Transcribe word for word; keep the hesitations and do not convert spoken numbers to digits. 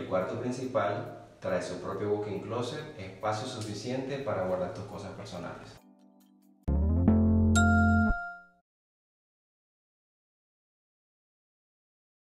El cuarto principal trae su propio walk-in closet, espacio suficiente para guardar tus cosas personales.